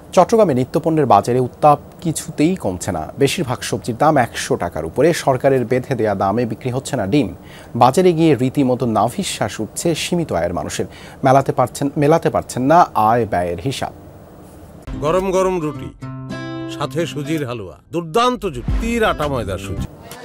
চট্টগ্রামে নিত্যপণ্যের বাজারে উত্তাপ কিছুতেই কমছে না। বেশিরভাগ সবজির দাম ১০০ টাকার উপরে। সরকারের বেঁধে দেয়া দামে বিক্রি হচ্ছে না ডিম। বাজারে গিয়ে রীতিমতো নাভিশ্বাস উঠছে সীমিত আয়ের মানুষের। মেলাতে পারছেন না আয় ব্যয়ের হিসাব। গরম গরম রুটি, সাথে সুজির হালুয়া, দুর্দান্ত জুটির আটা ময়দার সুজি।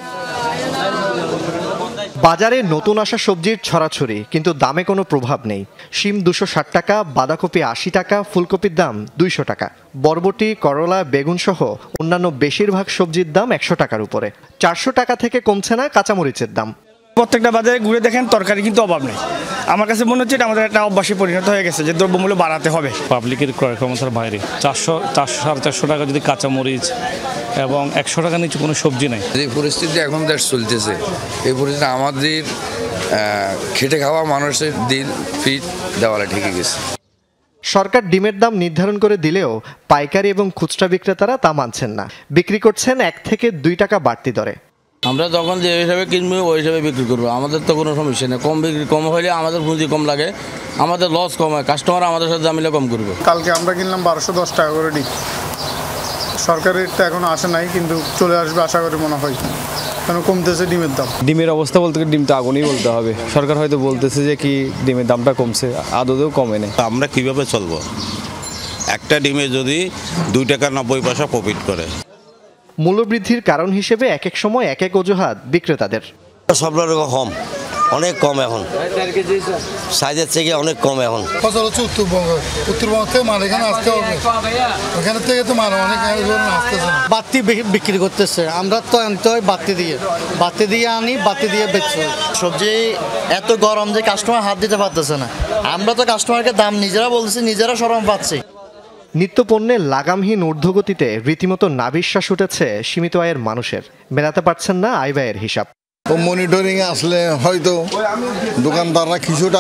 বাজারে নতুন আসা সবজির ছড়াছড়ি, কিন্তু দামে কোনো প্রভাব নেই। শিম ২৬০ টাকা, বাঁধাকপি ৮০ টাকা, ফুলকপির দাম ২০০ টাকা। বরবটি, করলা, বেগুন সহ অন্যান্য বেশিরভাগ সবজির দাম ১০০ টাকার উপরে। ৪০০ টাকা থেকে কমছে না কাঁচামরিচের দাম। প্রত্যেকটা বাজারে ঘুরে দেখেন তরকারি কিন্তু অভাব নেই। আমার কাছে মনে হচ্ছে এটা আমাদের একটা অভ্যাসে পরিণত হয়ে গেছে যে দ্রব্যমূল্য বাড়াতে হবে। পাবলিকের ক্রয় ক্ষমতার বাইরে 400-450 টাকা যদি কাঁচামরিচ এবং ১০০ টাকা নিচে কোনো সবজি নেই। যে পরিস্থিতি এখন দেশ চলতেছে, এই পরিস্থিতি আমাদের খেটে খাওয়া মানুষের দিল ফিট দেওয়ালে ঠিকই গেছে। সরকার ডিমের দাম নির্ধারণ করে দিলেও পাইকারি এবং খুচরা বিক্রেতারা তা মানছেন না। বিক্রি করছেন ১ থেকে ২ টাকা বাড়তি দরে। আমরা তখন যে হিসাবে কিনবো ওই হিসাবে বিক্রি করবো, আমাদের তো কোনো সমস্যা নেই। কম হলে আমাদের পুঁজি কম লাগে, আমাদের লস কম হয়, কাস্টমার আমাদের সাথে দামিলে কম করবে। কালকে আমরা কিনলাম ১২১০ টাকা করে ডিম। সরকারের তো এখনো আসে নাই, কিন্তু চলে আসবে আশা করি মনে হয়, কারণ কমতেছে ডিমের দাম। ডিমের অবস্থা বলতে ডিমটা আগুনই বলতে হবে। সরকার হয়তো বলতেছে যে কি ডিমের দামটা কমছে, আদতেও কমে নেই। আমরা কিভাবে চলবো? একটা ডিমে যদি ২ টাকা ৯০ পয়সা প্রফিট করে। মূল্যবৃদ্ধির কারণ হিসেবে এক এক সময় এক এক অজুহাত বিক্রেতাদের। সব রকম কম, অনেক কম এখন, সাইজের থেকে অনেক কম এখন। ফসল হচ্ছে উত্তরবঙ্গ থেকে মাল এখানে আসতে হবে, ওখানে থেকে তো মাল অনেক আসতেছে। বাড়তি বিক্রি করতেছে, আমরা তো আনতে হয় বাড়তি দিয়ে আনি, বাড়তি দিয়ে বেচতে হয়। সবজি এত গরম যে কাস্টমার হাত দিতে পারতেছে না। আমরা তো কাস্টমারকে দাম নিজেরা বলছি, নিজেরা শরম পাচ্ছি। নিত্যপণ্যের লাগামহীন ঊর্ধ্বগতিতে রীতিমতো নাভিশ্বাস উঠেছে সীমিত আয়ের মানুষের। মেলাতে পারছেন না আয় ব্যয়ের হিসাব। মনিটরিং আসলে হয়তো দোকানদাররা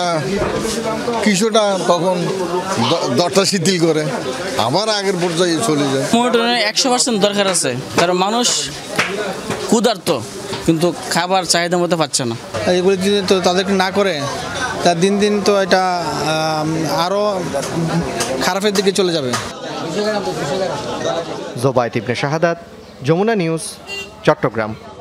কিছুটা তখন দরটা শিথিল করে, আবার আগের পর্যায়ে চলে যায়। মনিটরিং ১০০% দরকার আছে, কারণ মানুষ ক্ষুধার্ত, কিন্তু খাবার চাহিদা মতো পাচ্ছে না। এগুলি যদি তো তাদেরকে না করে, তা দিন দিন তো এটা আরও খারাপের দিকে চলে যাবে। জোবায়েত ইবনে শাহাদাত, যমুনা নিউজ, চট্টগ্রাম।